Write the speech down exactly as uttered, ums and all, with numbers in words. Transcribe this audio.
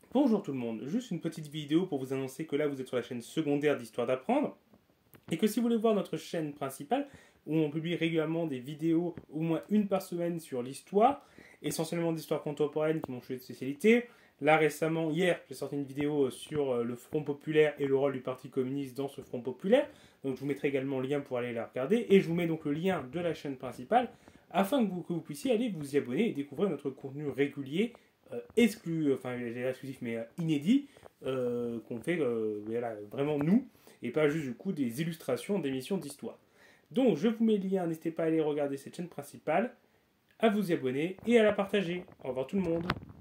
Bonjour tout le monde, juste une petite vidéo pour vous annoncer que là vous êtes sur la chaîne secondaire d'Histoire d'apprendre et que si vous voulez voir notre chaîne principale où on publie régulièrement des vidéos au moins une par semaine sur l'histoire, essentiellement d'histoire contemporaine qui m'ont choisi de spécialité. Là récemment, hier, j'ai sorti une vidéo sur le Front Populaire et le rôle du Parti communiste dans ce Front Populaire, donc je vous mettrai également le lien pour aller la regarder et je vous mets donc le lien de la chaîne principale afin que vous, que vous puissiez aller vous y abonner et découvrir notre contenu régulier Euh, exclu, enfin exclusif mais euh, inédit, euh, qu'on fait euh, voilà, vraiment nous, et pas juste du coup des illustrations d'émissions d'histoire. Donc je vous mets le lien, n'hésitez pas à aller regarder cette chaîne principale, à vous y abonner et à la partager. Au revoir tout le monde.